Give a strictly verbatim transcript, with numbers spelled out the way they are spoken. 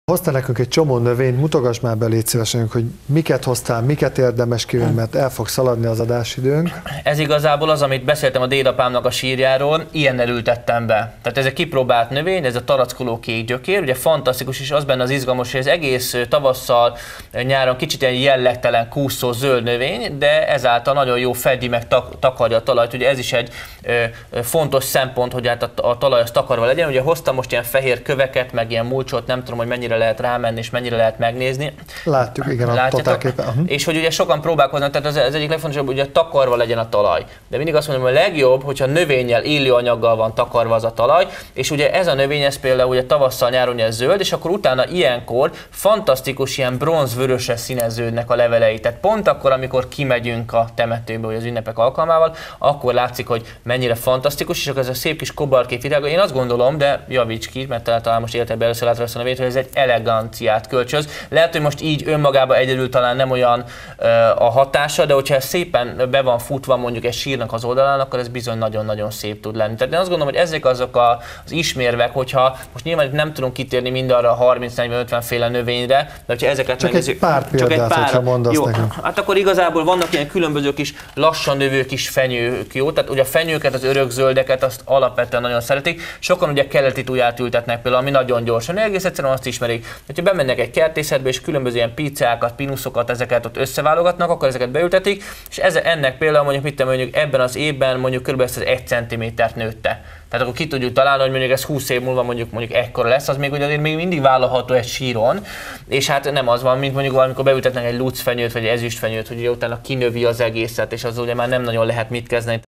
Hoztál nekünk egy csomó növényt, mutogass már be, légy szívesen, hogy miket hoztál, miket érdemes kívül, mert el fog szaladni az adásidőnk. Ez igazából az, amit beszéltem a dédapámnak a sírjáról, ilyennel ültettem be. Tehát ez egy kipróbált növény, ez a tarackoló kék gyökér, ugye fantasztikus, és az benne az izgalmas, hogy az egész tavasszal, nyáron kicsit ilyen jellegtelen, kúszó zöld növény, de ezáltal nagyon jó fedi meg tak takarja a talajt. Ugye ez is egy ö, fontos szempont, hogy hát a, a talaj az takarva legyen. Ugye hoztam most ilyen fehér köveket, meg ilyen mulcsot, nem tudom, hogy mennyire lehet rámenni és mennyire lehet megnézni. Látjuk, igen, a totálképen. Uh-huh. És hogy ugye sokan próbálkoznak, tehát az, az egyik legfontosabb, hogy ugye takarva legyen a talaj. De mindig azt mondom, hogy a legjobb, hogyha növényel, élőanyaggal van takarva az a talaj, és ugye ez a növény, ez például ugye tavasszal, nyáron ugye zöld, és akkor utána ilyenkor fantasztikus ilyen bronzvörösre színeződnek a levelei. Tehát pont akkor, amikor kimegyünk a temetőbe, vagy az ünnepek alkalmával, akkor látszik, hogy mennyire fantasztikus, és akkor ez a szép kis kobaltkép virága. Én azt gondolom, de javíts ki, mert talán most életedben először látom ezt a növényt, hogy ez egy eleganciát kölcsöz. Lehet, hogy most így önmagában egyedül talán nem olyan uh, a hatása, de hogyha ez szépen be van futva mondjuk egy sírnak az oldalán, akkor ez bizony nagyon-nagyon szép tud lenni. Tehát én azt gondolom, hogy ezek azok a, az ismérvek, hogyha most nyilván nem tudunk kitérni mindarra a harminc negyven ötven féle növényre, de hogyha ezeket csak megnézzük, egy pár példát, csak egy pár, hogyha mondasz jó, nekünk. Hát akkor igazából vannak ilyen különböző kis lassan növő kis fenyők, jó? Tehát ugye a fenyőket, az örökzöldeket azt alapvetően nagyon szeretik. Sokan ugye keleti tuját ültetnek például, ami nagyon gyorsan, egész egyszerűen azt ismerik. Ha bemennek egy kertészetbe és különböző ilyen picákat, pinuszokat, ezeket ott összeválogatnak, akkor ezeket beültetik, és ez, ennek például mondjuk, mit mondjuk ebben az évben mondjuk kb. Ez egy centimétert nőtte. Tehát akkor ki tudjuk találni, hogy mondjuk ez húsz év múlva mondjuk, mondjuk ekkora lesz, az még ugye még mindig vállalható egy síron, és hát nem az van, mint mondjuk valamikor beültetnek egy lucfenyőt vagy egy ezüstfenyőt, hogy ugye utána kinövi az egészet, és az ugye már nem nagyon lehet mit kezdeni.